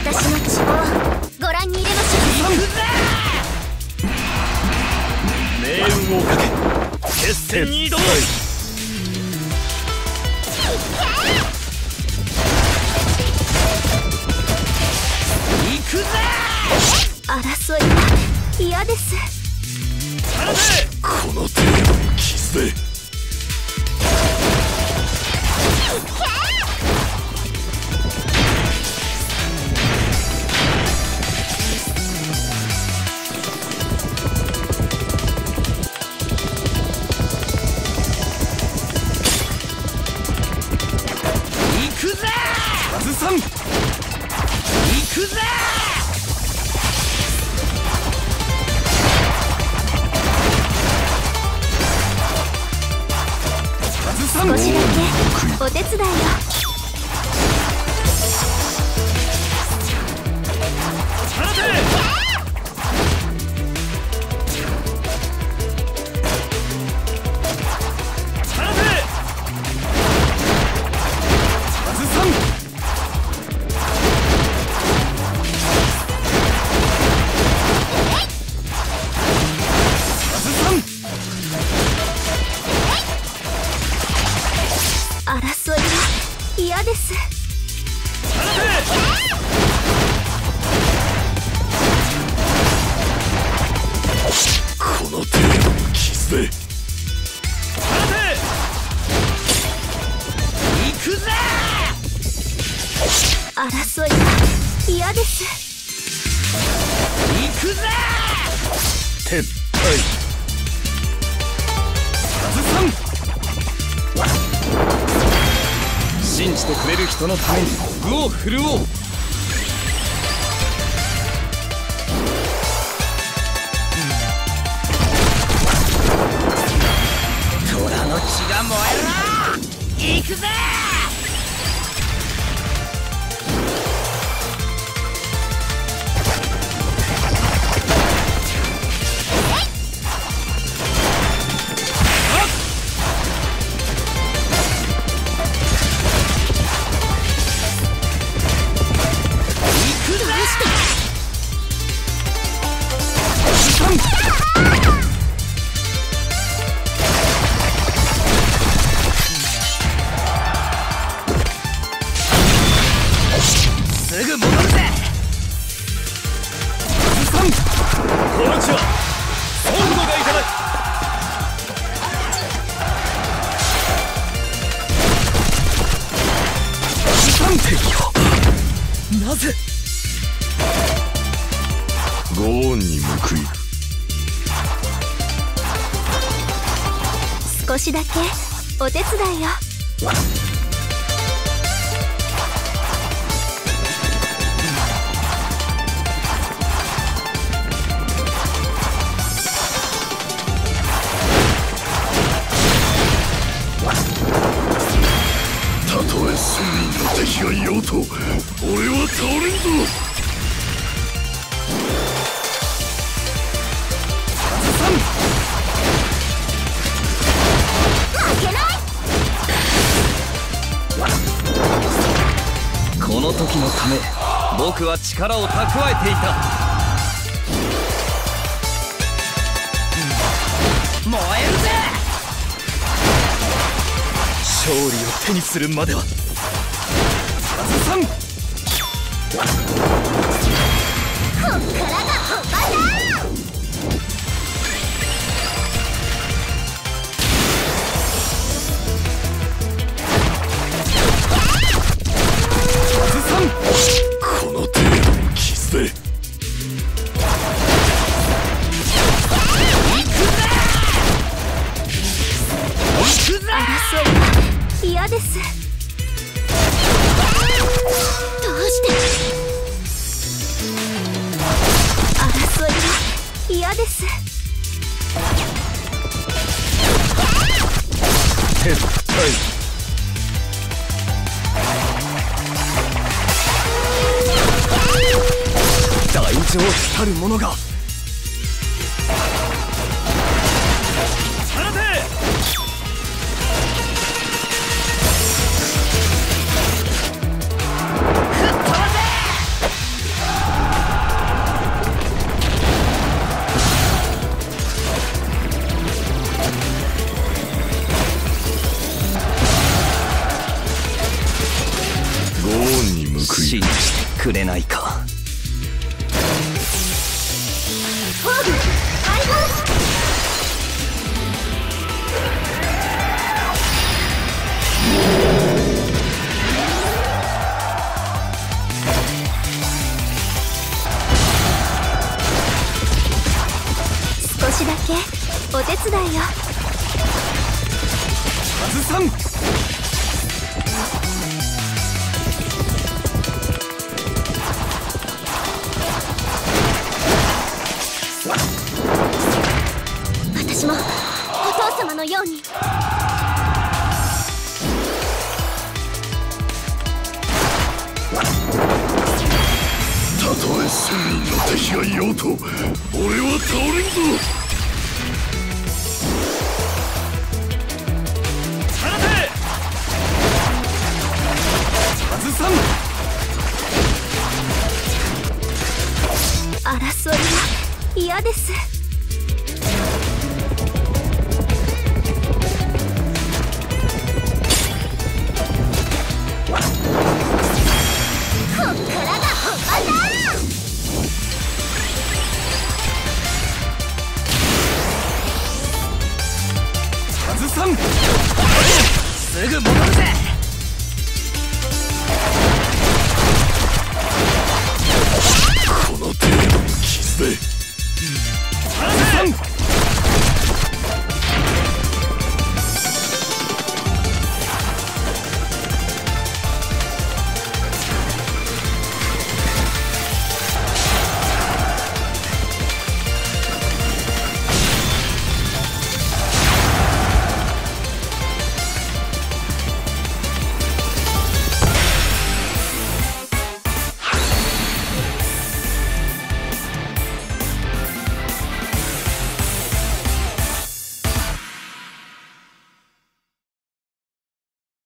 私の血をご覧に入れましょう。 命運をかけ決戦に挑む。行くぜ。 争いは嫌です。 この程度の傷で行くぜ。外さん。行くぜ。 少しだけお手伝いを。争いは嫌です。 この程度の傷で行くぜ。 争いは嫌です。 行くぜ。撤退。外さん。信じてくれる人のために具を振るおう。虎の血が燃えるな。行くぜ。すぐ戻るぜ。この地は本土がいただく。三点よ。なぜご恩に報いる。 少しだけお手伝いを。 たとえ1000人の敵がいようと俺は倒れんぞ。 負けない。 この時のため僕は力を蓄えていた。燃えるぜ。勝利を手にするまでは。さん。 こっからが本番だ。 この程度の傷で争いは嫌です。どうして争いは嫌です。 撤退。大丈夫たる者が。 ないか。 フォーグ解放。少しだけお手伝いよ。 外さん。 私もお父様のように。 たとえ1000人の敵がいようと俺は倒れんぞ。 外さん。 争いは嫌です。